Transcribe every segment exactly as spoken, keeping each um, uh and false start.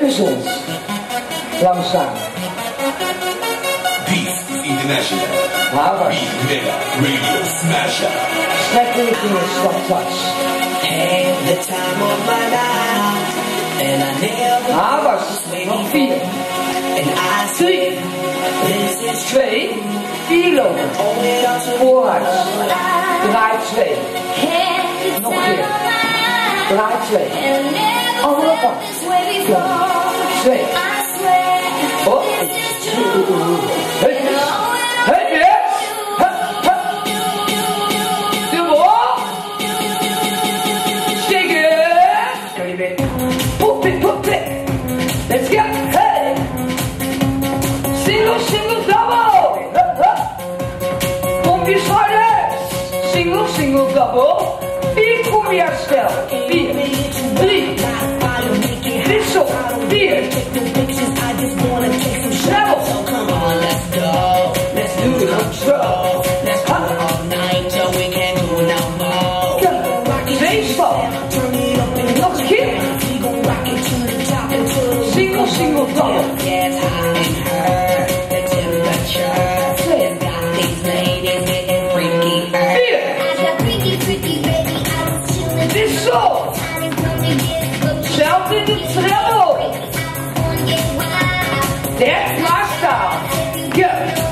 gezond. Langzaam. Beat International. Havers. Beat Mega Radio Smasher. Strekken je vingers, stap touch. Had the time of my life, and I never Havers. Nog vier. and I Drie. this is Twee. Vier lopen. only up to Vooruit. Draai twee. Nog een keer. Draai twee. Andere kant. Ja. Twee. Oh. Hey. Hey, yes. Hup, hup. Dubbel. Shake it. Kan je weer. Poep it, poep it. Let's go. Hey. Single, single, double. Hup, hup. Pompjes harder. Single, single, double. Vier cumbia stel. Vier. Drie. Wissel. Vier. Snel. come on, let's go. Let's do the control. Let's go all night till we can't do no more. Zweefstap. Nog een keer. We gon' rock it to the top until the Single, single, double. gets hot in her. The temperature has got these ladies getting freaky. Vier. Wissel. Zelf in de treble. Derde klaar staan. Ja.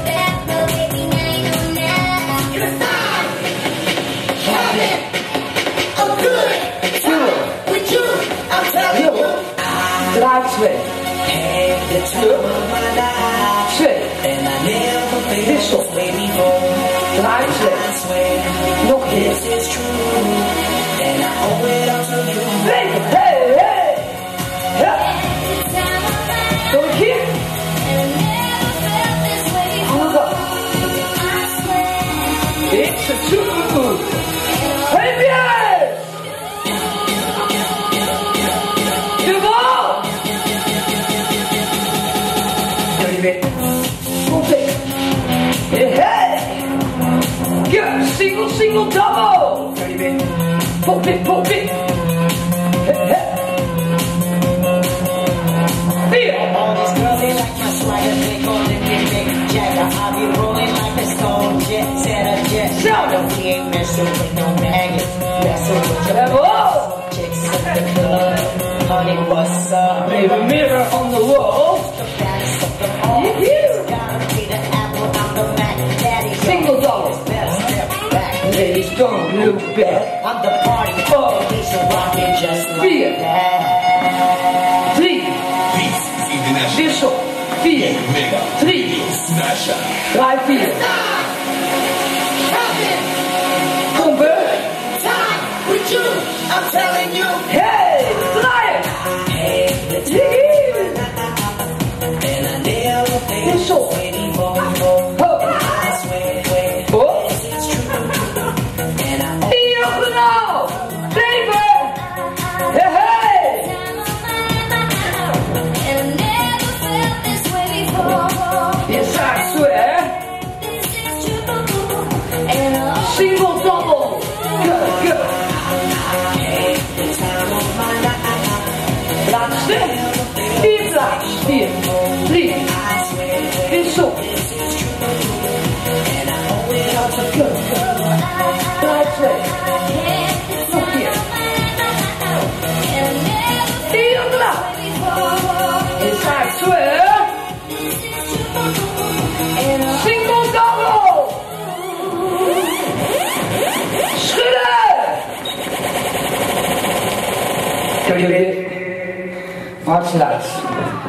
Draai twee. Twee. Wissel. Draai twee. Nog een keer. Twee. Hey, hey. Ja. Nog een keer. It's a two. Hey, yes. Dubbel. Kan je weer. Komt in. Hey, hey. Ja, single, single, double. Kan je weer. Pop it, pop it. Hey, hey. Vier. All these girls, they like my swagger, they call it Big Big Jagger. I be rolling like a stone jet, set a jet. Zo. We ain't messing with no maggots, messing with the Bravo. chicks at the club. Honey, what's up? Even mirror on the wall. The baddest of them all. Yeah. Gotta be the apple on the Mac. Daddy, Single double. better step back. Ladies, don't look back. I'm the party, Oh. we should rock it just like Vier. that. Drie. Beat International. Wissel. Vier. Mega Drie. Radio Smasher. Draai vier. Pompen. With you, I'm telling you. Hey, draaien. Hey, the Hier. and I never felt Wissel. this way before. Hop. I swear, swear, Oh. it's true. And I Diagonaal. Zeven. Hey, hey. Yes, I swear. Single double. Good, good. Laatste. Vier plaats. Vier. Drie. Wissel. Good, good. Draai twee. Nog een keer. Diagonaal. Yes, I swear. Single double. Schudden. Kan je weer. Hard sluit.